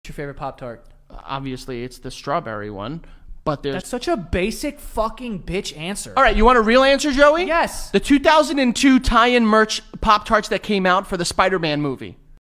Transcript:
your favorite Pop-Tart? Obviously, it's the strawberry one. But That's such a basic fucking bitch answer. All right, you want a real answer, Joey? Yes. The 2002 tie-in merch Pop-Tarts that came out for the Spider-Man movie.